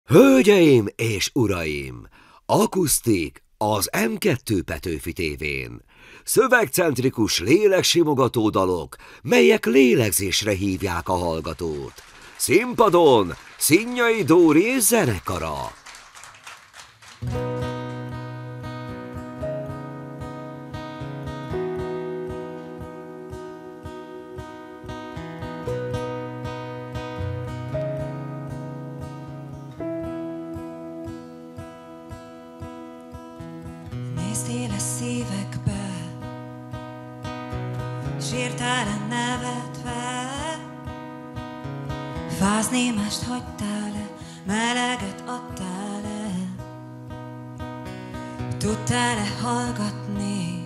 Hölgyeim és uraim! Akusztik az M2 Petőfi tévén. Szövegcentrikus léleksimogató dalok, melyek lélegzésre hívják a hallgatót. Színpadon Szinyai Dóri zenekara. Néztél a szívekbe, s írtál-e nevetve? Fáznémást hagytál-e, meleget adtál-e? Tudtál-e hallgatni,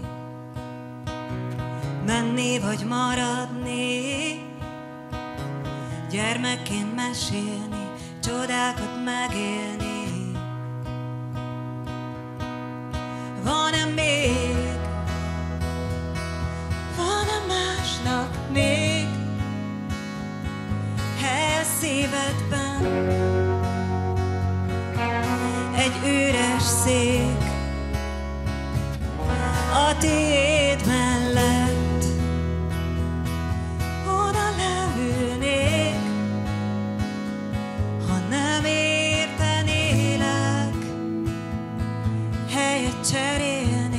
menni vagy maradni? Gyermekként mesélni, csodákat megélni. Van-e még, van-e másnak még hely a szívedben? Egy üres szék a tiéd mellett, oda leülnék, ha nem értenélek, helyet cserélnék.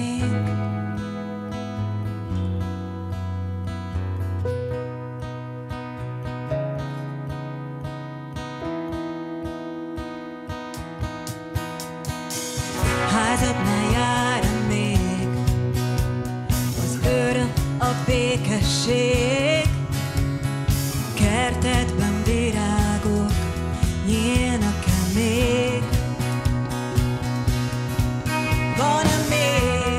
Házadnál jár még az öröm, a békesség, kertedben virágok nyílnak-e még? Van-e még,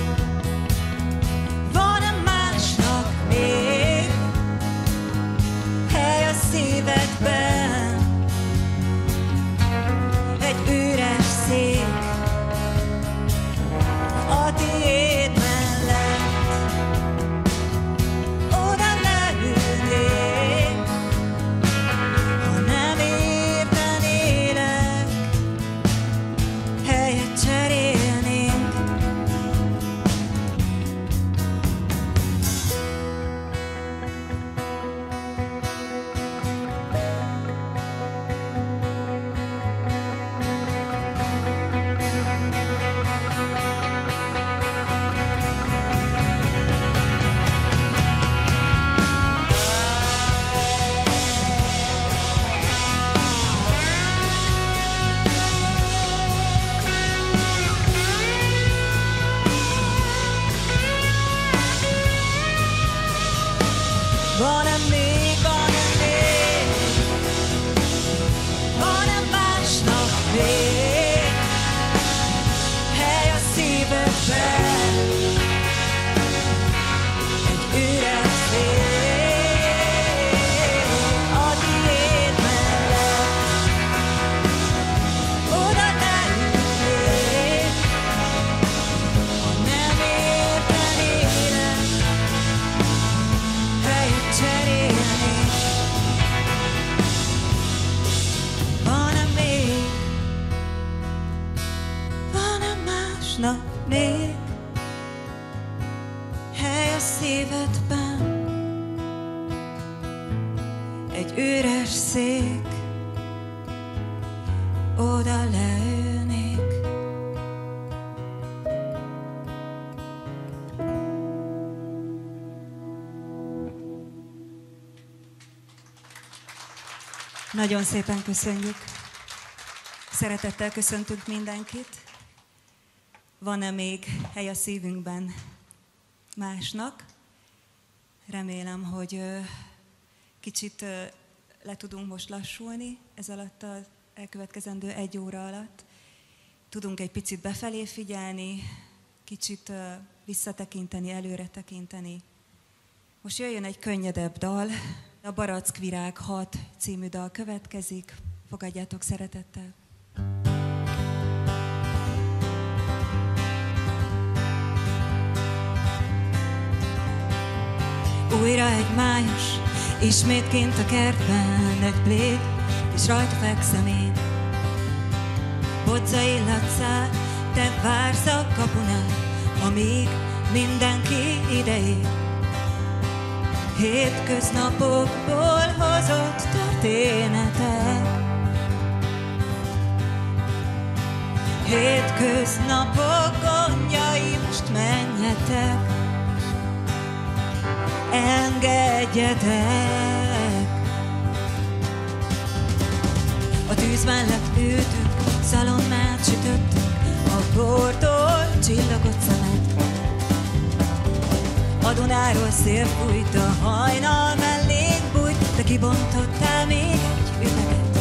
van-e másnak még hely a szívedben? Egy üres szék a tiéd mellett, oda leülnék, ha nem értenélek, helyet cserélnénk. Van-e még, van-e még, van-e másnak még hely a szívedben? Egy üres szék a tiéd mellett, oda leülnék, ha nem értenélek, helyet cserélnék. Van-e még, van-e másnak még hely a szívedben? Egy üres szék, oda leülnék. Nagyon szépen köszönjük. Szeretettel köszöntünk mindenkit. Van-e még hely a szívünkben másnak? Remélem, hogy kicsit le tudunk most lassulni ez alatt az elkövetkezendő 1 óra alatt. Tudunk egy picit befelé figyelni, kicsit visszatekinteni, előre tekinteni. Most jöjjön egy könnyedebb dal. A Barackvirág 6 című dal következik. Fogadjátok szeretettel. Újra egy május, ismét kint a kertben, egy pléd, és rajta fekszem én. bodza illatszál, te vársz a kapunál, amíg mindenki ideér. Hétköznapokból hozott történetek, hétköznapok gondjai, most menjetek, engedjetek. A tűz mellett ültünk, szalonnát sütöttünk, a bortól csillagott szemed. A Dunáról szél fújt, a hajnal mellénk bújt, de kibontottál még egy üveget.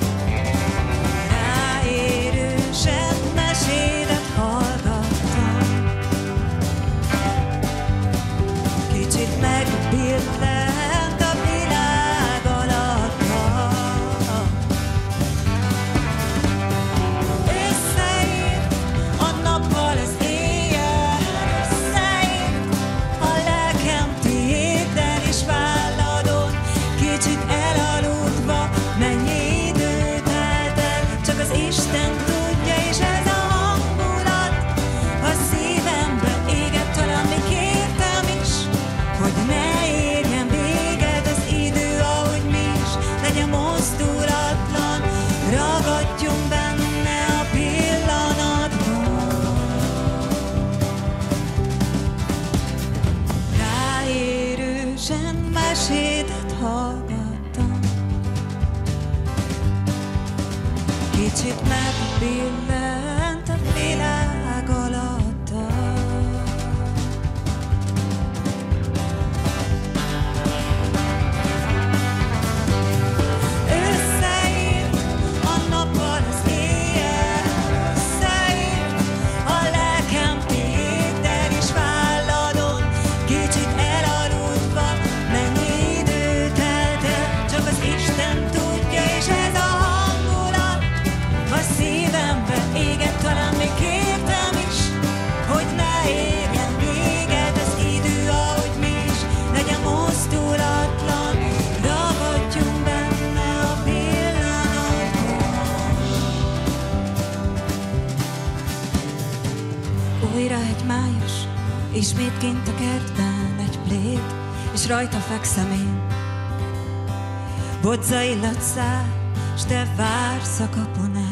Ráérősen mesédet hallgattam, kicsit megbillent a világ alattam. Összeírt a nappal az éjjel, összeírt a lelkem tiéden és válladon, kicsit elaludva, mennyi idő telt el, csak az Isten tudja, és ez a hangulat a szívembe égett, talán még kértem is, hogy ne érjen véget az idő, ahogy mi is, legyen mozdulatlan, ragadjunk benne a pillanatban. Ráérősen mesédet hallgattam, kicsit megbillent a világ alattam. Összeírt a nappal az éjjel, összeírt a lelkem tiéddel és válladon, kicsit elaludva, mennyi idő telt el, csak az Isten tudja, és ez a hangulat a szívembe égett, talán még kértem is, hogy ne érjen véget az idő, ahogy mi is, legyen mozdulatlan, ragadjunk benne a pillanatban. Újra egy május, ismét kint a kertben egy pléd, és rajta fekszem én. Bodza illat száll, s te vársz a kapunál.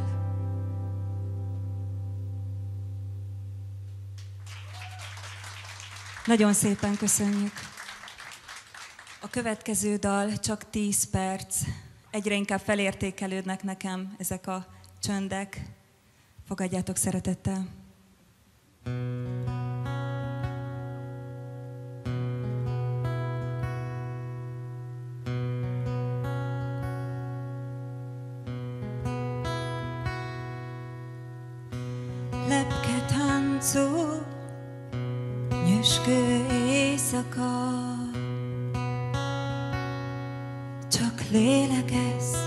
Nagyon szépen köszönjük. A következő dal csak 10 perc. Egyre inkább felértékelődnek nekem ezek a csöndek. Fogadjátok szeretettel. Lepketáncó, nyüskő éjszaka, csak lélegez,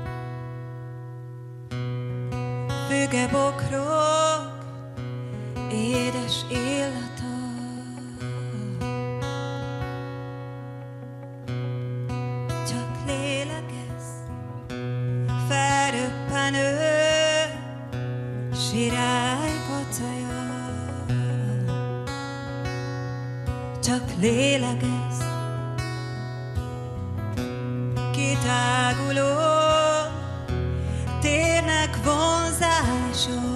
fügebokrok, édes illata. Csak lélegez, felröppenő sirály kocaja. Csak lélegez, kitáguló térnek vonzása.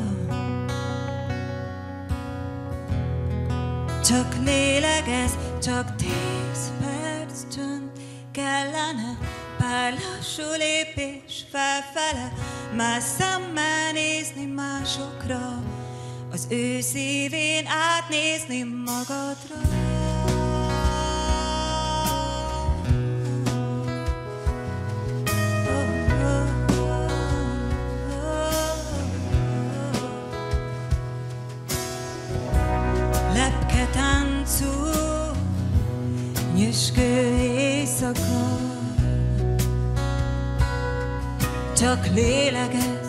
Csak lélegez, csak 10 perc csönd kellene, pár lassú lépés felfele, más szemmel nézni másokra, az ő szívén átnézni magadra. Lepketáncú, nyüskő éjszaka, csak lélegez,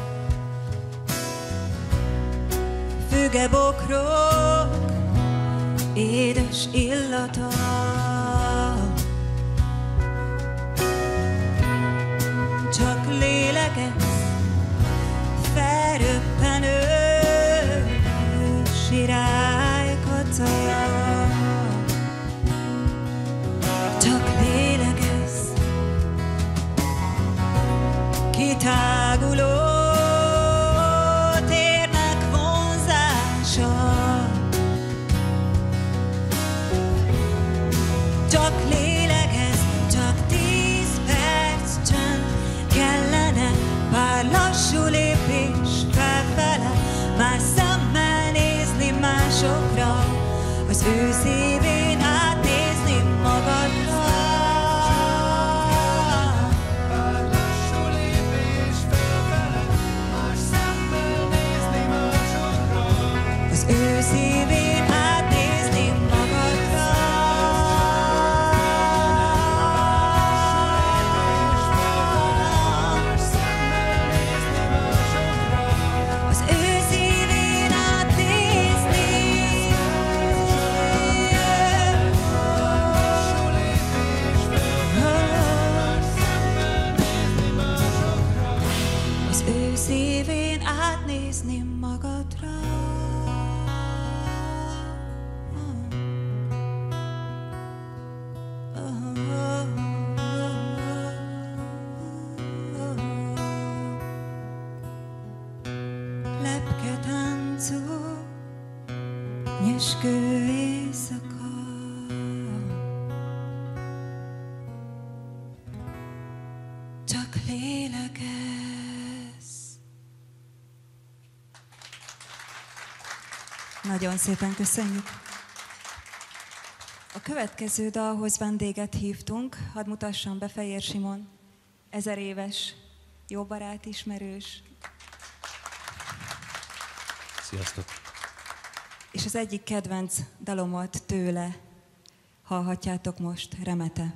fügebokrok, édes illata. Csak lélegez, táguló térnek vonzása. Csak lélegez, csak 10 perc csönd, kellene pár lassú lépés felfele, már szemmel nézni másokra, az ő szívén átnézni magadra. Pár lassú lépés felfele, más szemmel nézni másokra, Az ő szívén átnézni magadra. más szemmel nézni másokra. Az ő szívén átnézni. Lassú lépés felfele, más szemmel nézni másokra. Az ő szívén átnézni magadra. Lepke táncol, nyüskő éjszaka. Csak lélegez. Nagyon szépen köszönjük. A következő dalhoz vendéget hívtunk. Hadd mutassam be, Fejér Simon, 1000 éves, jó barát, ismerős. Sziasztok! És az egyik kedvenc dalomat tőle hallhatjátok most, Remete.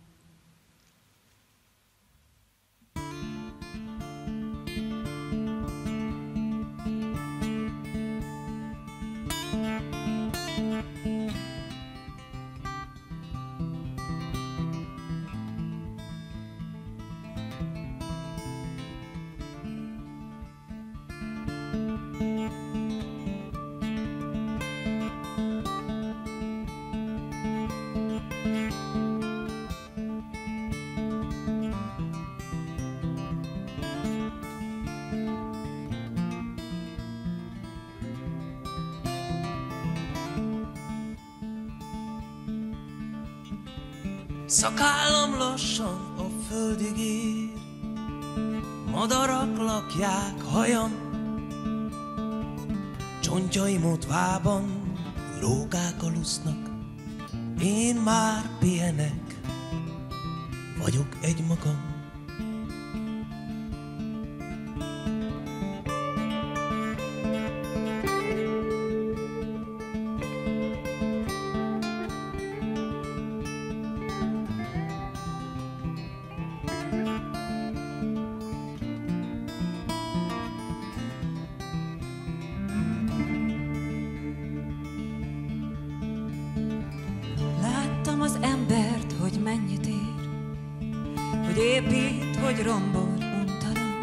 Szakállam lassan a földig ér, madarak lakják hajam, csontjaimot vában rókák alusznak, én már pihenek, vagyok egymagam. Láttam az embert, hogy mennyit ér, hogy épít, hogy rombol, untalan.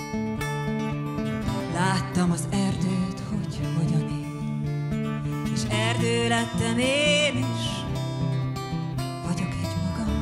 Láttam az erdőt, hogy hogyan él, és erdő lettem én is, vagyok egymagam.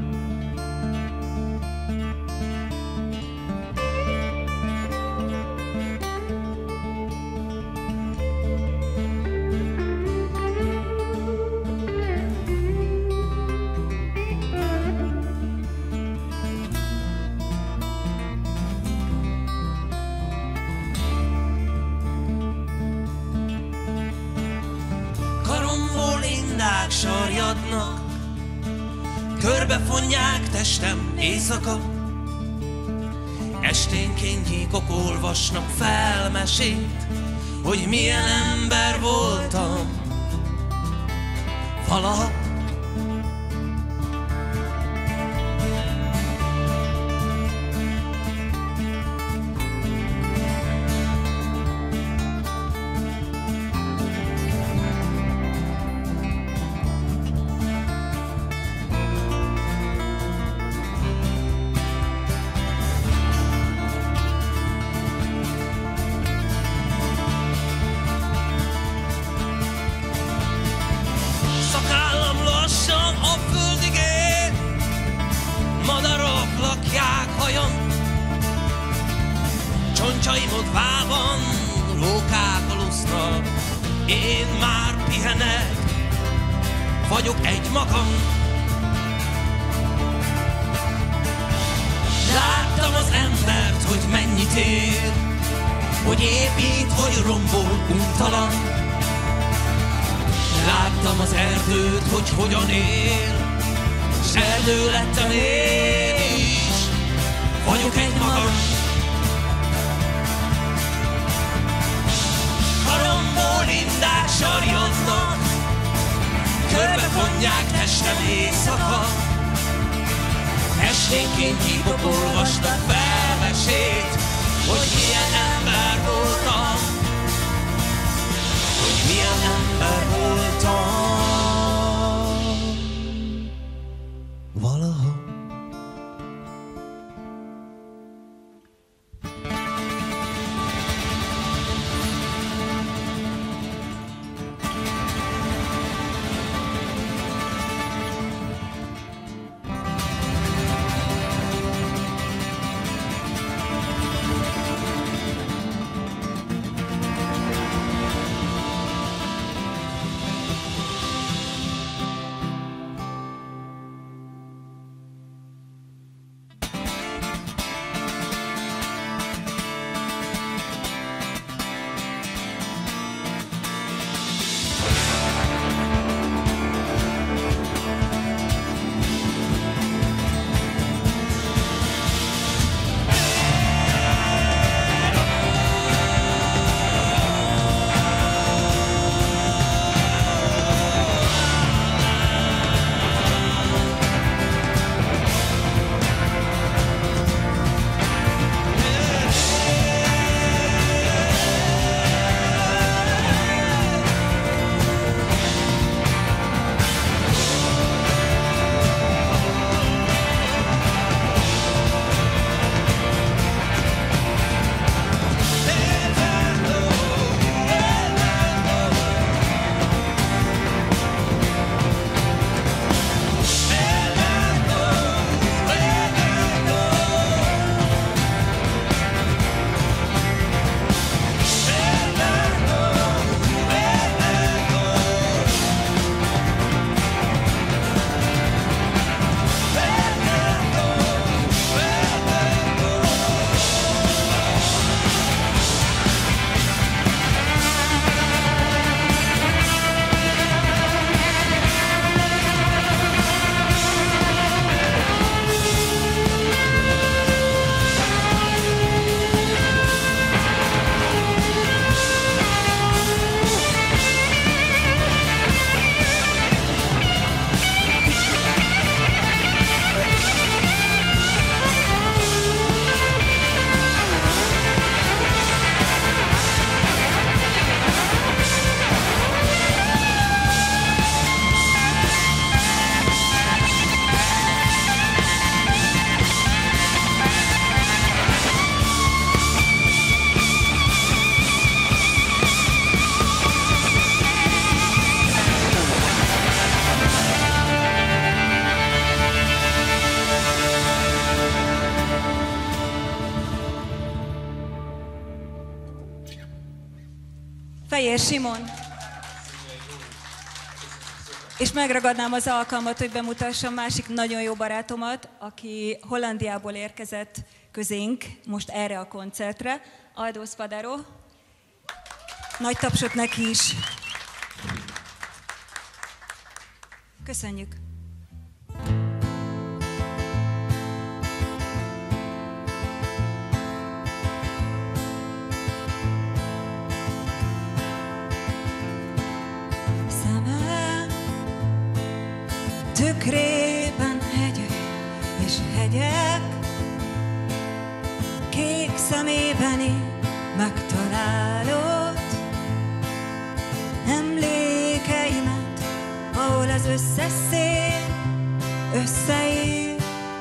Karomból indák sarjadnak, körbefonják testem éjszaka. Esténként gyíkok olvasnak fel mesét, hogy milyen ember voltam valaha. Szakállam Gyajmodvában rókák alusznak, én már pihenek, vagyok egy magam. Láttam az embert, hogy mennyit ér, hogy épít, hogy rombol, untalan. Láttam az erdőt, hogy hogyan él, s erdő lettem én is, vagyok egy magam. Halomból indák sarjadnak, körbefonják testem éjszaka. Esténként hívok, olvasnak fel mesét, hogy milyen ember voltam, hogy milyen ember voltam valaha. Fejér Simon. És megragadnám az alkalmat, hogy bemutassam másik nagyon jó barátomat, aki Hollandiából érkezett közénk most erre a koncertre, Aldo Spadaro. Nagy tapsot neki is. Köszönjük! Tükrében hegyek és hegyek, kék szemében megtalálod emlékeimet, ahol az összes szél összeér,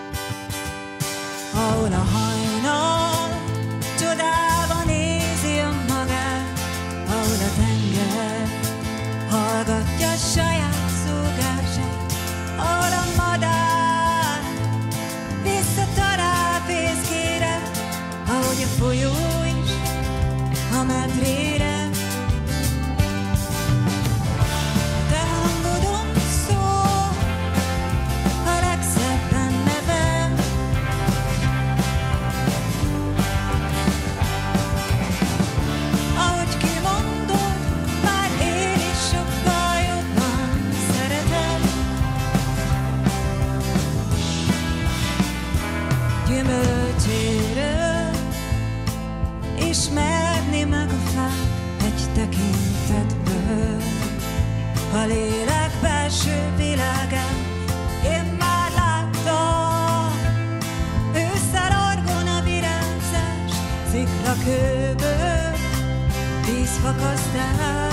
ahol a hajnal csodálva nézi önmagát, ahol a tenger hallgatja saját szúgását, ahol a madár visszatalál fészkére, ahogy a folyó is ismerni meg a fát egy tekintetből. A lélek belső világát én már láttam, ősszel orgona virágzás, sziklakőből vízfakasztás.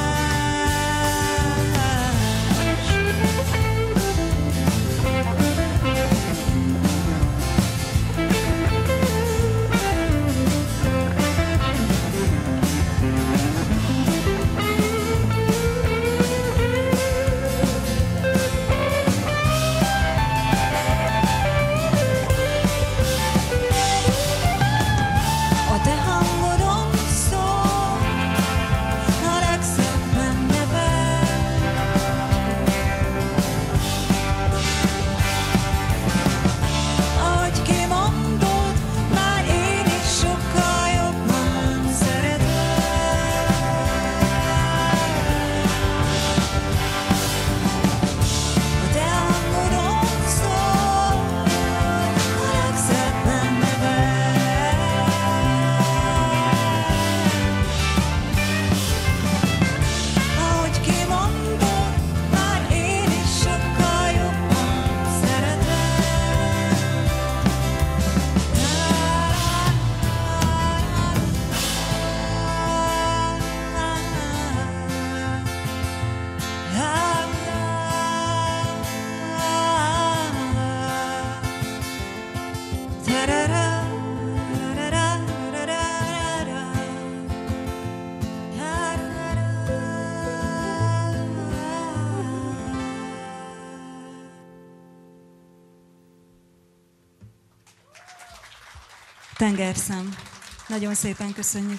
Tengerszem. Nagyon szépen köszönjük.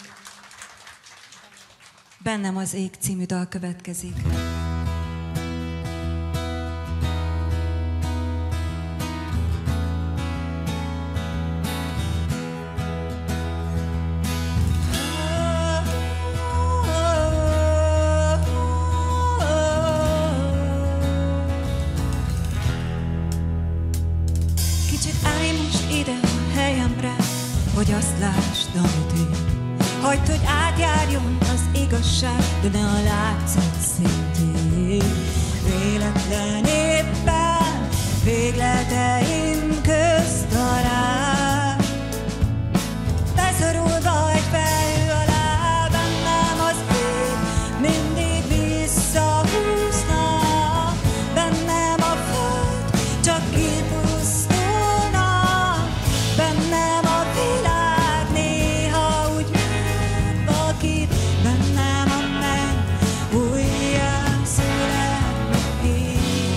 Bennem az ég című dal következik. Kicsit állj most ide a helyemre, hogy azt lásd, amit én. Hagyd, hogy átjárjon az igazság, de ne a látszat szintjén. Véletlen éppen végleteim közt talál. Beszorulva egy felhő alá, bennem az ég mindig visszahúzna. Bennem a föld csak kipusztulna. Bennem a világ néha úgy megvakít. Bennem a menny újjászületik.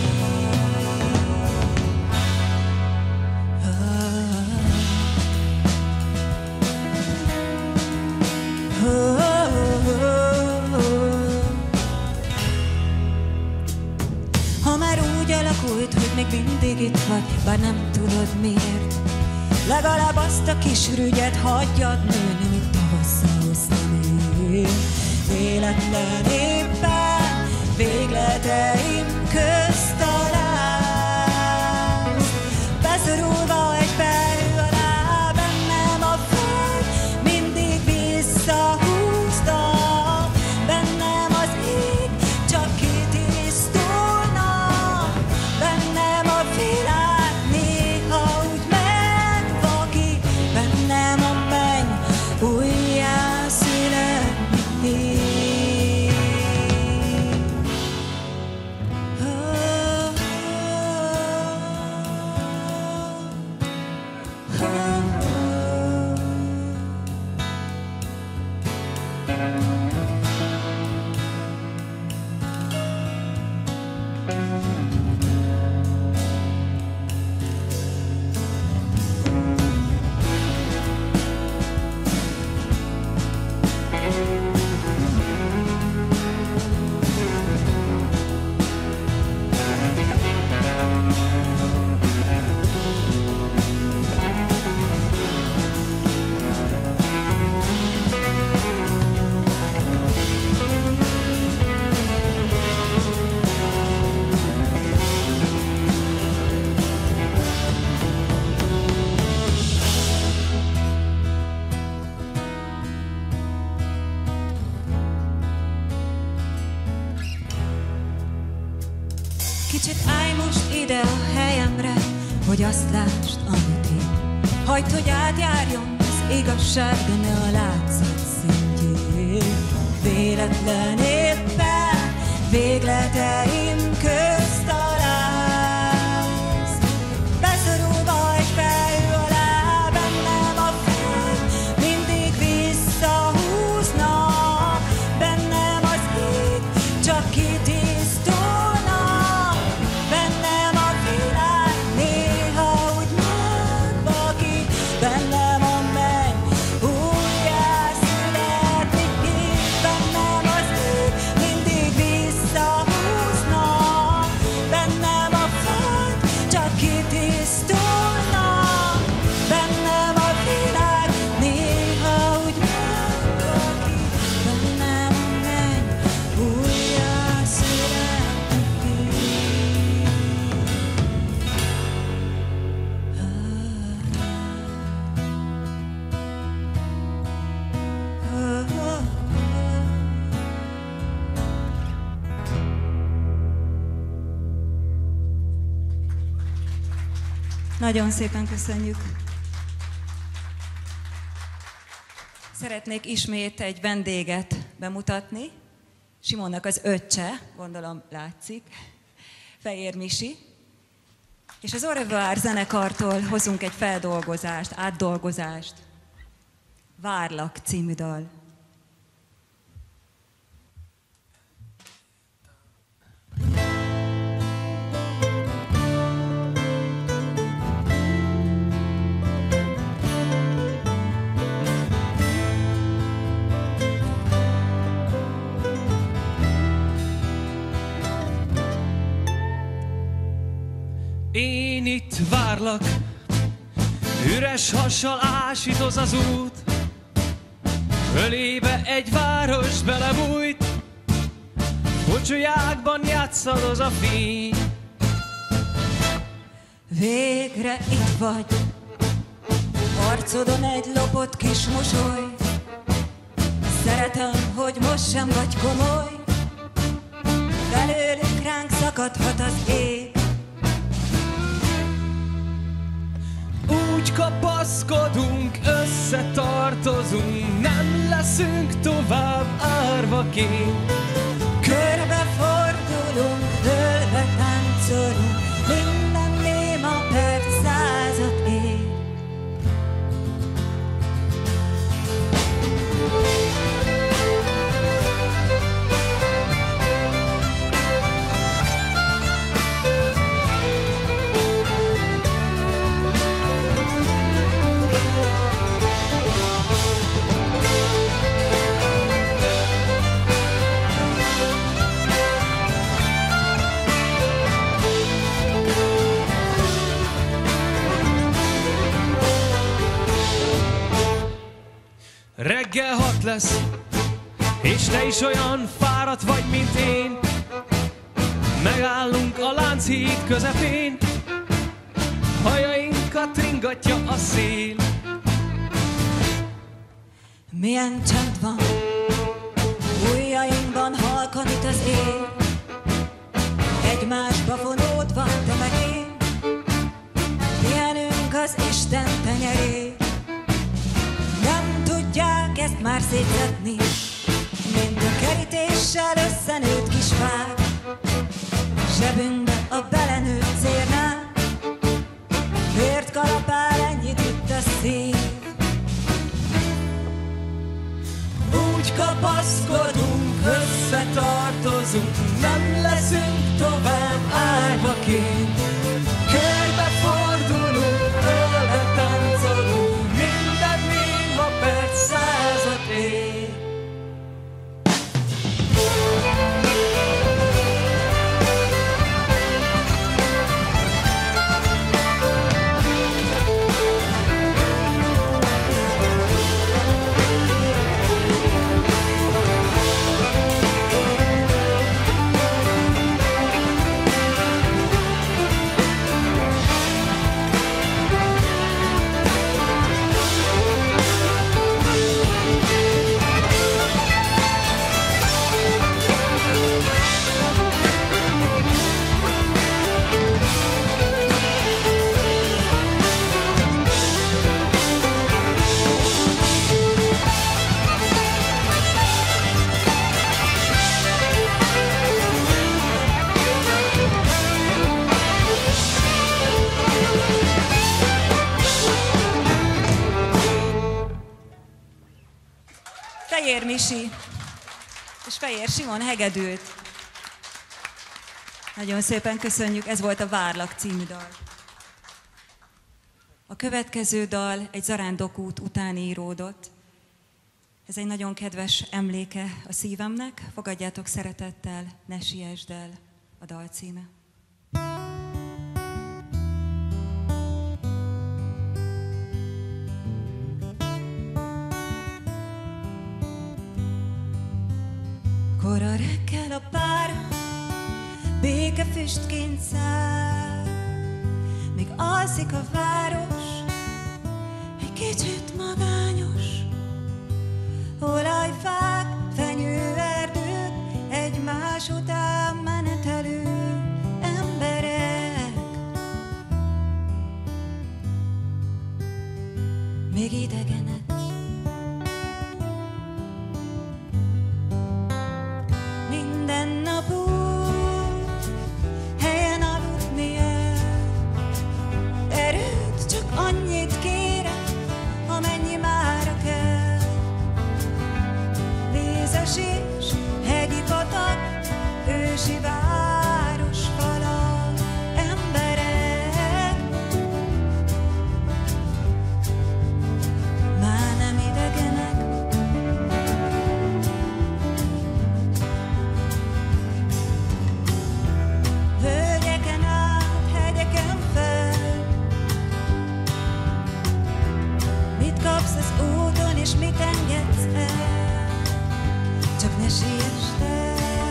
Ha már úgy alakult, hogy még mindig itt vagy, bár nem tudod miért, legalább azt a kis rügyet hagyjad nőni, mint tavasszal hoztam én. Véletlen éppen végleteim közt találsz. Beszorulva egy felhő alá, bennem a föld mindig visszahúzta. Bennem az ég csak kitisztulna. Bennem a világ néha úgy megvakít. Bennem a menny újjászületik. Kicsit állj most ide a helyemre, hogy azt lásd, amit én. Hagyd, hogy átjárjon az igazság, de ne a látszat szintjén. Véletlen éppen végleteim közt találsz. Beszorulva egy fejű alá, bennem a fény mindig visszahúzna. Bennem az ég csak kitisztulna. Bennem a világ néha úgy megvakít. Bennem a menny újjászületik itt. Bennem az ég mindig visszahúzna. Bennem a föld csak kitisztulna. Bennem a világ néha úgy megvakít. Bennem a menny újjászületik itt. Nagyon szépen köszönjük. Szeretnék ismét egy vendéget bemutatni. Simonnak az öccse, gondolom látszik, Fehér Misi. És az Au revoir zenekartól hozunk egy feldolgozást, átdolgozást. Várlak című dal. Én itt várlak, üres hassal ásítoz az út, ölébe egy város belebújt, búcsújákban játszadoz a fény. Végre itt vagy, arcodon egy lopott kis mosoly. Szeretem, hogy most sem vagy komoly, belőlünk ránk szakadhat az ég. Úgy kapaszkodunk, összetartozunk, nem leszünk tovább árvaként. Körbefordulunk, dőlve táncolunk, minden néma perc százat ér. Reggel 6 lesz, és te is olyan fáradt vagy, mint én. Megállunk a Lánchíd közepén, hajainkat ringatja a szél. Milyen csend van, ujjainkban halkanít az él. Egymásba fonódva te meg én, pihenünk az Isten tenyerén. Nem tudják ezt már szétszedni, mint a kerítéssel összenőtt kis fák. Zsebünkbe a belenőtt cérnál, miért kalapál ennyit itt a szív? Úgy kapaszkodunk, összetartozunk, nem leszünk tovább árvaként. Körbefordulunk, ölve táncolunk, minden néma perc százat ér. Fejér Misi és Fejér Simon hegedült. Nagyon szépen köszönjük, ez volt a Várlak című dal. A következő dal egy zarándokút után íródott. Ez egy nagyon kedves emléke a szívemnek. Fogadjátok szeretettel, Ne siessd el a dal címe. Kora reggel a pár békefüstként száll, míg alszik a város, egy kicsit magányos. Olajfák, fenyőerdők, egymás után menetelő emberek. Még idegenek. Minden nap úgy, helyen aludni el. Erőt csak annyit kérek, amennyi mára kell. Vízesés, hegyi patak, ősi városfalak, emberek. Már nem idegenek. Völgyeken át, hegyeken fel. Mit kapsz az úton, és mit engedsz el? Csak ne siessd el.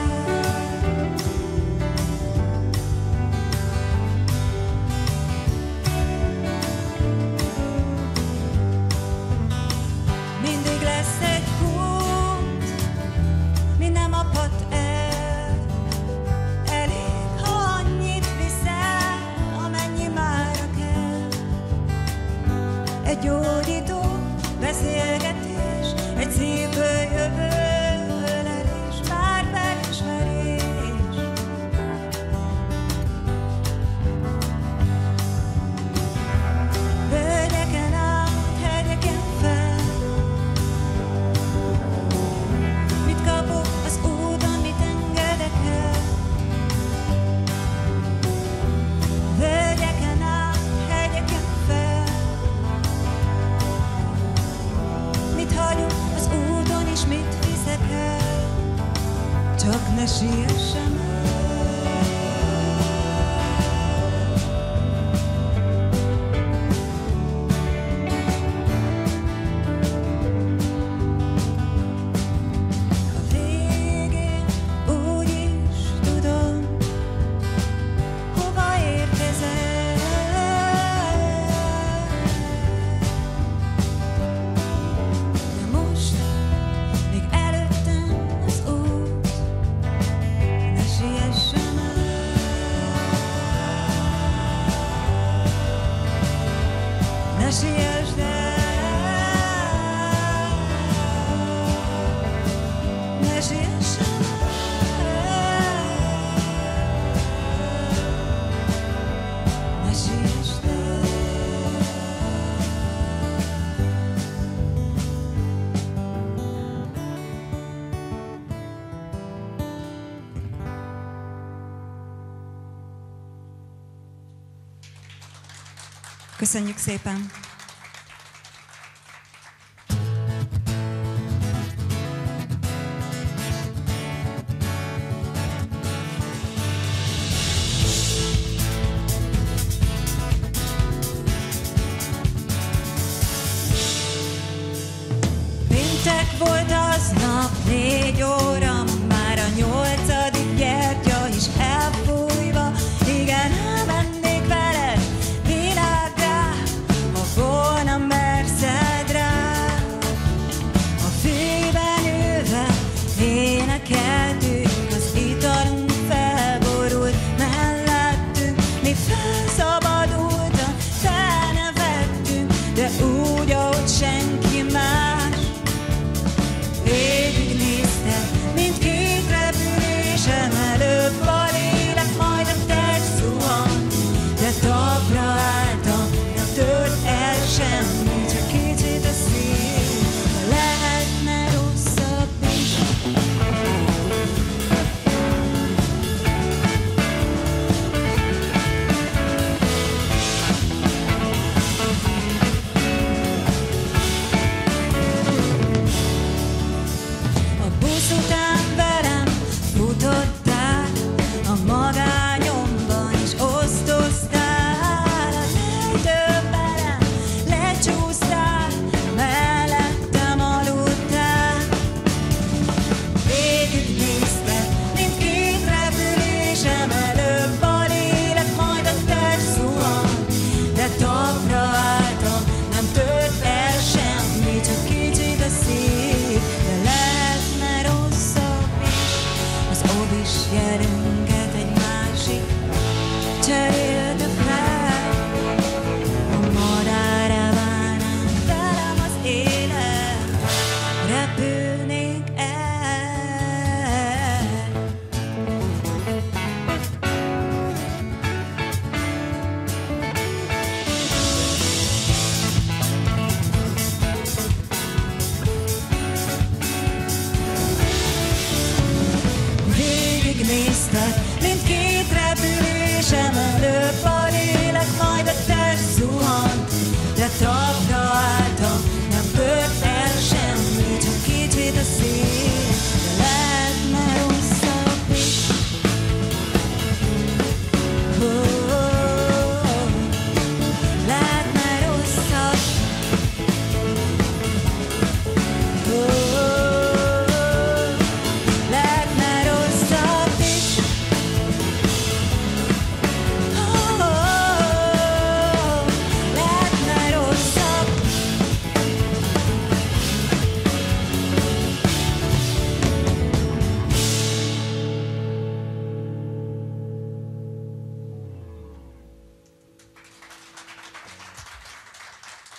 Mindig lesz egy út, mi nem apad el. Elég, ha annyit viszel, amennyi mára kell. Egy gyógyító beszélgetés, egy szívből jövő ölelés, pár felismerés. Völgyeken át, hegyeken fel. Mit kapok az úton, mit engedek el? Völgyeken át, hegyeken fel. Mit hagyok az úton, és mit viszek el? Csak ne siessem el. A végén úgy is tudom, hova érkezel. De most még előttem az út, ne siessem el. Ne siessd el. Ne siessem el. Ne siessd el. Köszönjük szépen! Péntek volt aznap, 4 óra, már a 8. gyertya is elfújva. Igen, elmennék veled világgá, ha volna merszed rá. A fényben ülve énekeltünk, az italunk felborult mellettünk. Mi felszabadultan felnevettünk, de úgy, ahogy senki más. Végignézted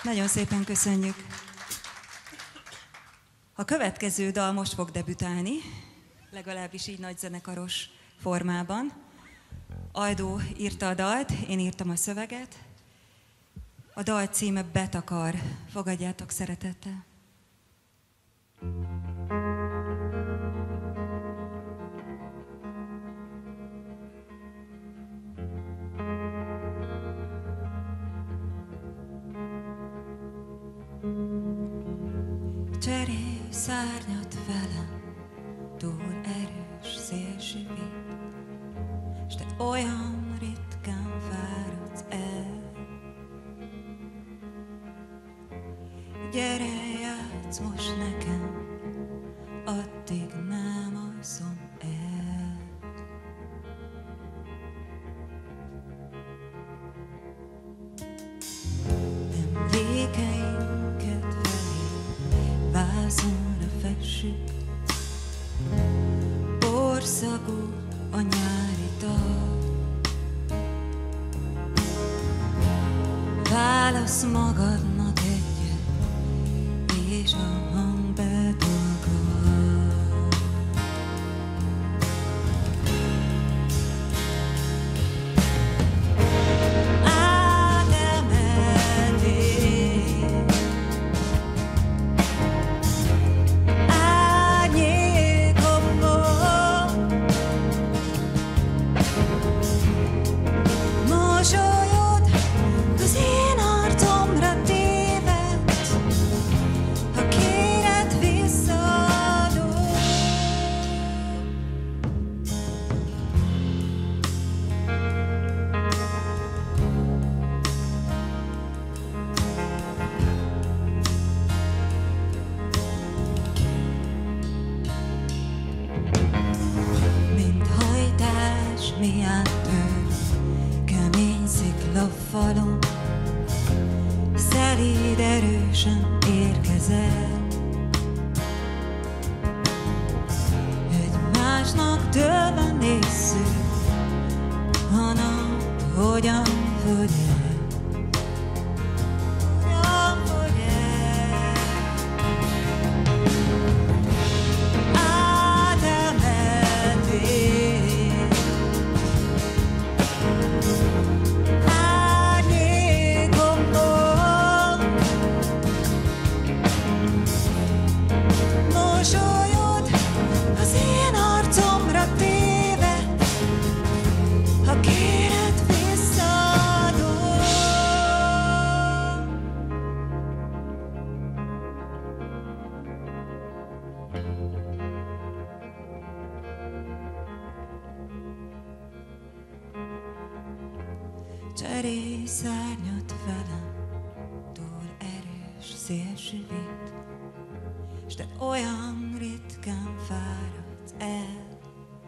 Nagyon szépen köszönjük. A következő dal most fog debütálni, legalábbis így nagy zenekaros formában. Ajdó írta a dalt, én írtam a szöveget. A dal címe Betakar. Fogadjátok szeretettel. Cserészárnyat velem, túl erős szélső vét, s te olyan ritkán fáradsz el. Gyere, játsz most nekem, addig nem alszom el. Emlékeinket felé vázonra fessük, porszagú a nyári tag. Válasz magadnak egyet, és a hang betagad. Falon szelíd erősen érkezel, egymásnak dőlve nézzük, a nap hogyan fogy el, hogyan fogy el. Átemeltél mosolyod az én arcomra téved, ha kéred visszaadom. Cserészárnyat velem, túl erős szélső vét, s te olyan ritkán fáradsz el.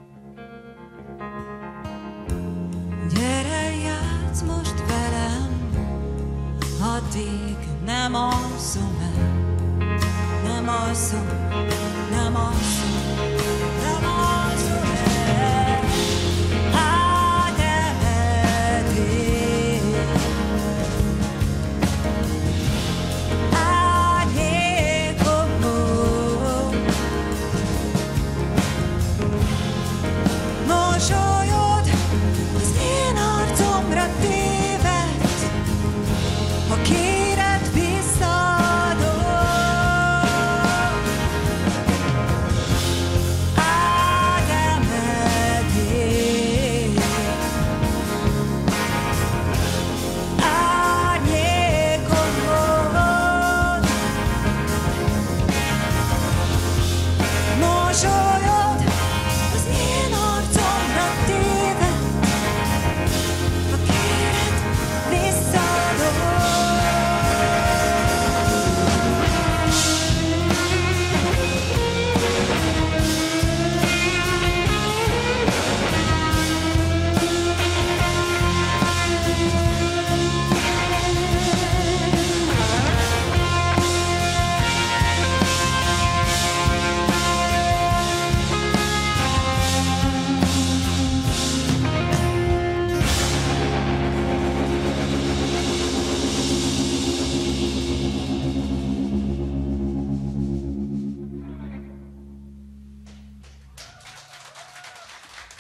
Gyere, játsz most velem, addig nem alszom el. Nem alszom, nem alszom, nem alszom el. Mosolyod az én arcomra téved, ha kéred visszaadom.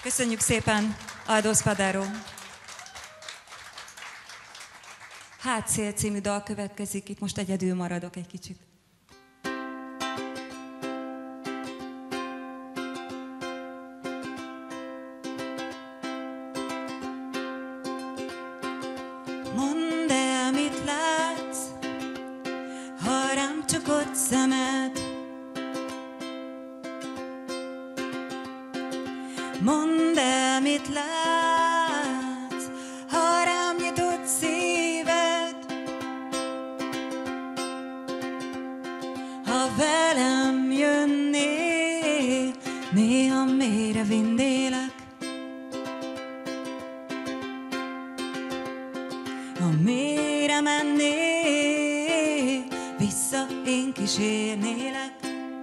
Köszönjük szépen, Aldo Spadaro. Hátszél című dal következik, itt most egyedül maradok egy kicsit. Mondd el, mit látsz, ha rám csukod szemed. Mondd el, mit látsz, ha rám nyitott szíved. Ha velem jönnél, néha mélyre vindélek. Ha mélyre mennél, vissza én kísérnélek.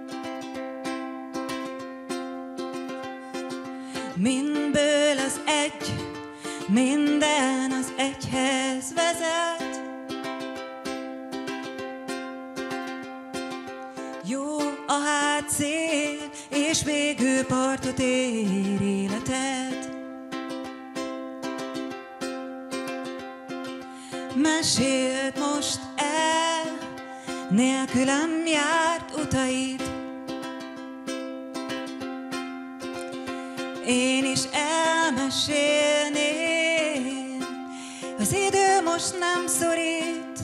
Mindből az egy, minden az egyhez vezet. Jó a hátszél, és végül partot ér életed. Meséld most el nélkülem járt utait. Én is elmesélném, az idő most nem szorít.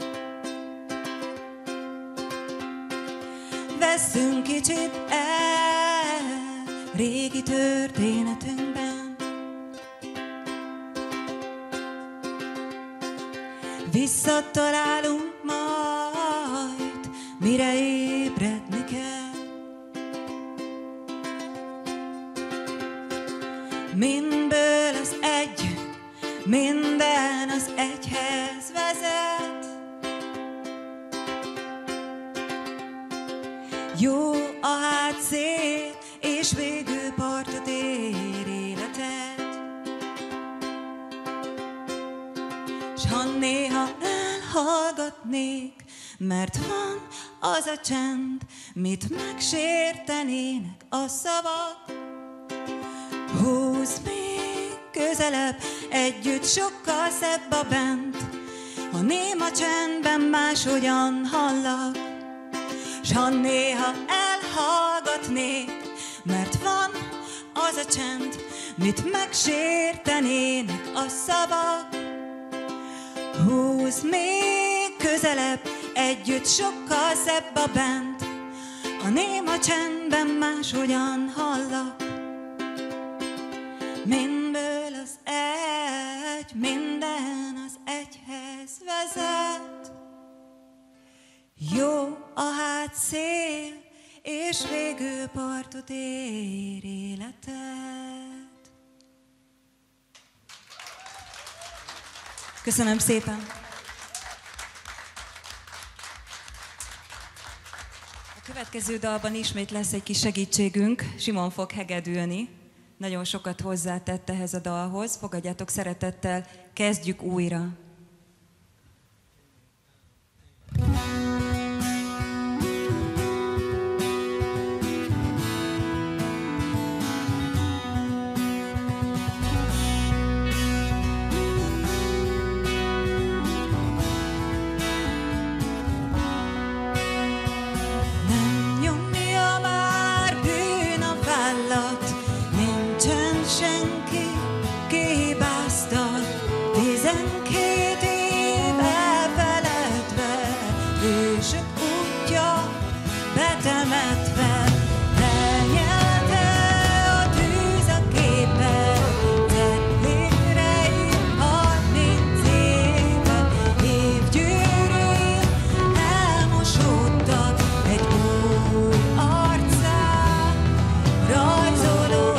Vesszünk kicsit el régi történetünkben. Visszatalálunk majd, mire ébredni kell. Mindből az egy, minden az egyhez vezet. Jó a hátszél, és végül partot ér életed. S ha néha elhallgatnék, mert van az a csend, mit megsértenének a szavak. Húzd még közelebb, együtt sokkal szebb a bent, ha néma csendben máshogyan hallak. S ha néha elhallgatnék, mert van az a csend, mit megsértenének a szavak. Húzd még közelebb, együtt sokkal szebb a bent, a néma csendben máshogyan hallak. Mindből az egy, minden az egyhez vezet. Jó a hátszél, és végül partot ér életed. Köszönöm szépen! A következő dalban ismét lesz egy kis segítségünk, Simon fog hegedülni. Nagyon sokat hozzátett ehhez a dalhoz. Fogadjátok szeretettel, kezdjük újra. Nem nyomja már bűn a vállat, nincsen senki, ki hibáztat. 12 év elfeledve, ősök útja betemetve. Lenyelte a tűz a képet, tettére ír 30 évet. Évgyűrűn elmosódtak, egy új arcán rajzolódtak.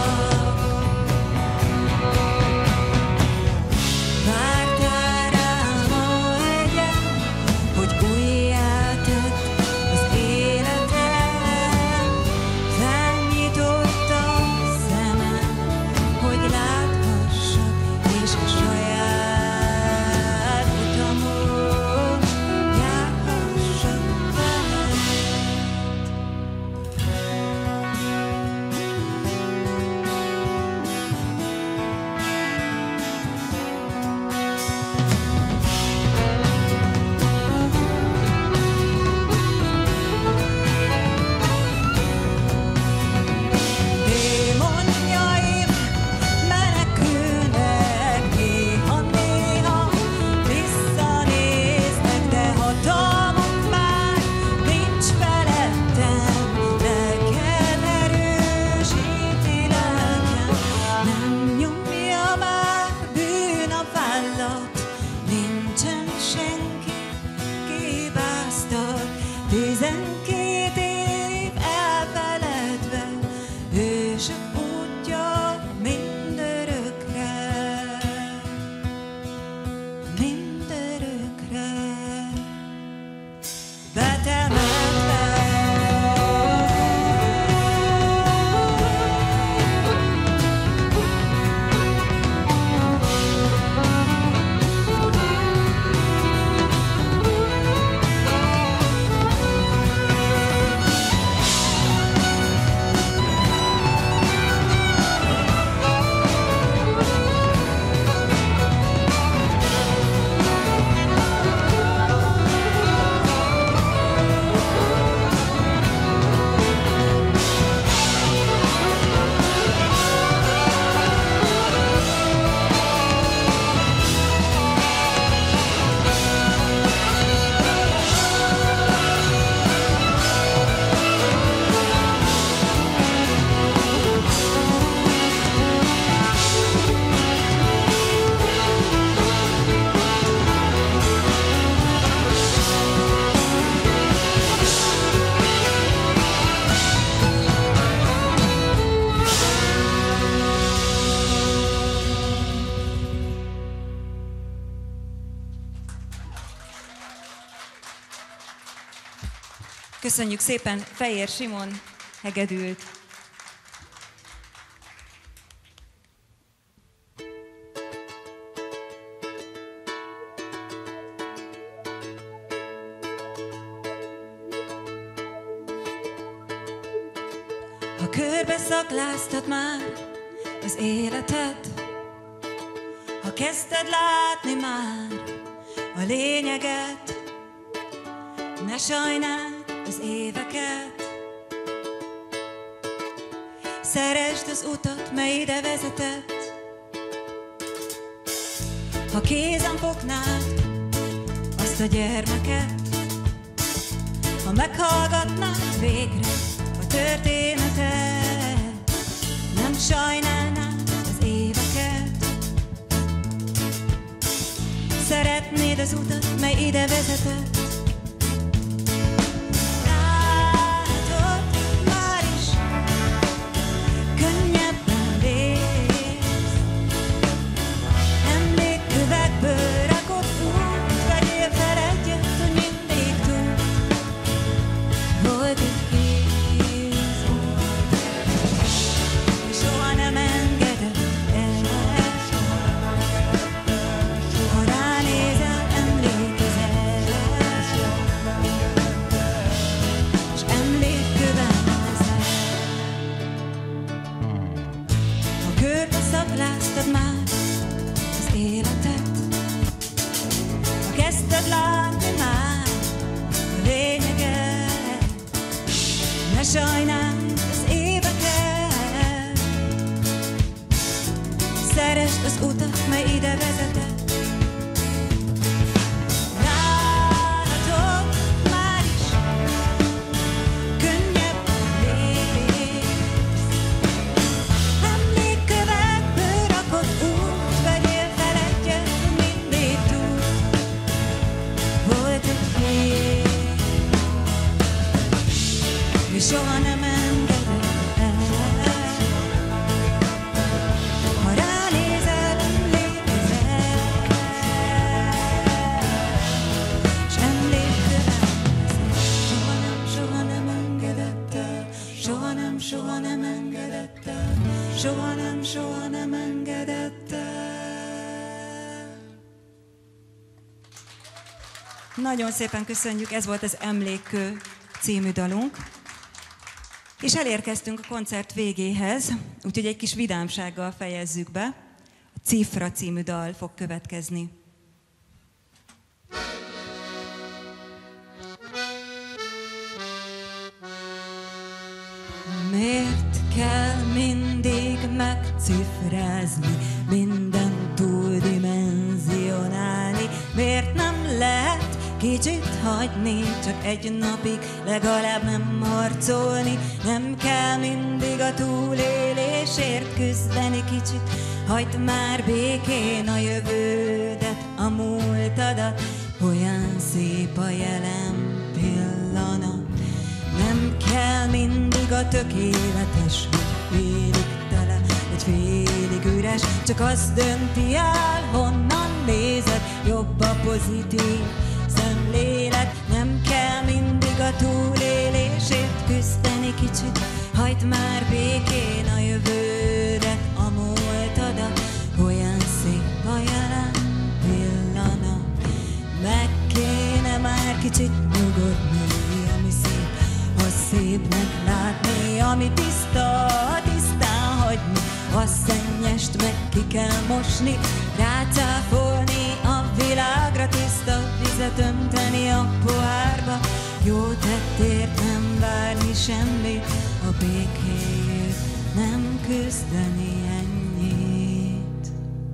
Vártál rám a hegyen, hogy újjá tett az életed. 12 év elfeledve, hősök útja mindörökre, mindörökre betemetve. Köszönjük szépen, Fejér Simon hegedült. Ha körbe szakláztad már az életed, ha kezdted látni már a lényeget, ne sajnáld az éveket, szeresd az utat, mely ide vezetett. Ha kézen fognád azt a gyermeket, ha meghallgatnád végre a történetet, nem sajnálnád az éveket, szeretnéd az utat, mely ide vezetett. Sajnáld az éveket, szeresd az utat, mely ide vezetett. Látod, már is könnyebben lépsz. Emlékkövekből rakott út, vegyél fel egyet, mindig tud. Volt egy hét, és soha nem engedett el. Ha ránézel, emlékezel, s emlékkövetkezel. Soha nem engedett el, soha nem engedett el, soha nem engedett el. Nagyon szépen köszönjük, ez volt az Emlékkő című dalunk. És elérkeztünk a koncert végéhez, úgyhogy egy kis vidámsággal fejezzük be. A Cifra című dal fog következni. Miért kell mindig megcifrázni, mindent túldimenzionálni? Miért nem lehet kicsit hagyni, csak egy napig legalább nem harcolni? Nem kell mindig a túlélésért küzdeni, kicsit hagyd már békén a jövődet, a múltadat. Olyan szép a jelen pillanat. a tökéletes, hogy félig tele, vagy félig üres. Csak az dönti el, honnan nézed, jobb a pozitív szemlélet. Nem kell mindig a túlélésért küzdeni kicsit, hagyd már békén a jövődet, a múltadat. Olyan szép a jelen pillanat, meg kéne már kicsit nyugodni. Ami szép, az szépnek látni, ami tiszta, tisztán hagyni. A szennyest meg ki kell mosni, rácáfolni a világra, tiszta vizet önteni a pohárba. Jó tettért nem várni semmit, a békéért nem küzdeni ennyit.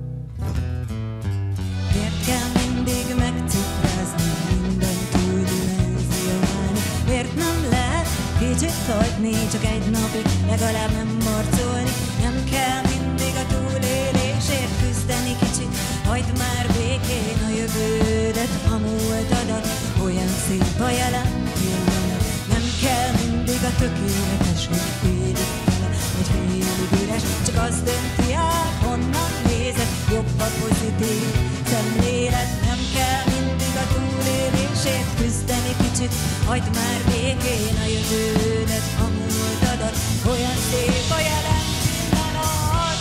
Miért kell mindig megcifrázni, minden túldimenzióni? Miért nem lehet kicsit hagyni, csak egy napig legalább nem marcolni? Nem kell mindig a túlélésért küzdeni kicsit, hagyd már békén a jövődet, a múltadat. Olyan szép a jelen pillanat, nem kell mindig a tökéletes, hogy félig tele, vagy félig üres. Csak az dönti el, honnan nézed, jobb a pozitív szemlélet. Nem kell mindig a túlélésért küzdeni kicsit, hagyd már békén a jövődet, a múltadat. Olyan szép a jelen pillanat.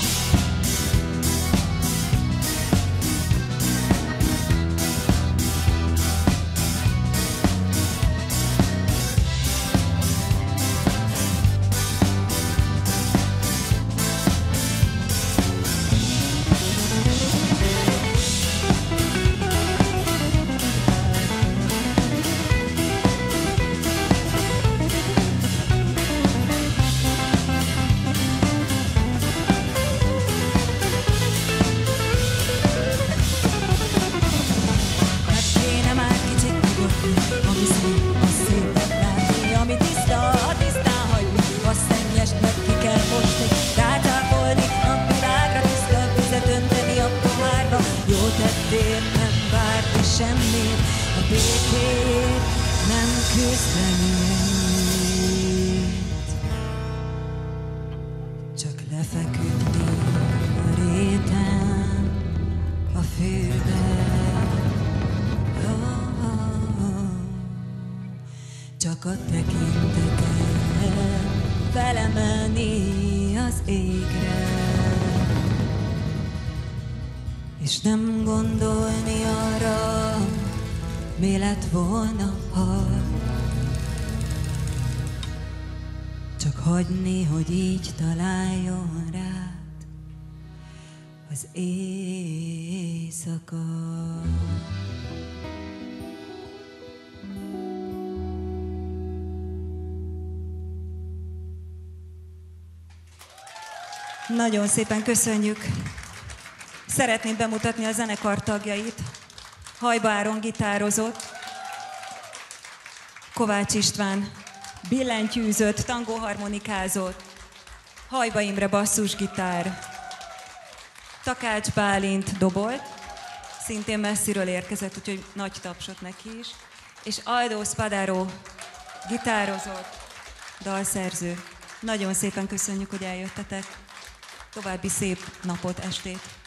Semmit, a békéért nem küzdeni ennyit. Csak lefeküdni a réten, a fűben. Csak a tekinteket felemelni az égre, és nem gondolni arra, mi lett volna, ha. Csak hagyni, hogy így találjon rád az éjszaka. Nagyon szépen köszönjük! Szeretném bemutatni a zenekar tagjait. Hajba Áron gitározott, Kovács István billentyűzött, tangóharmonikázott, Hajba Imre basszusgitár, Takács Bálint dobolt, szintén messziről érkezett, úgyhogy nagy tapsot neki is, és Aldo Spadaro gitározott, dalszerző. Nagyon szépen köszönjük, hogy eljöttetek. További szép napot, estét!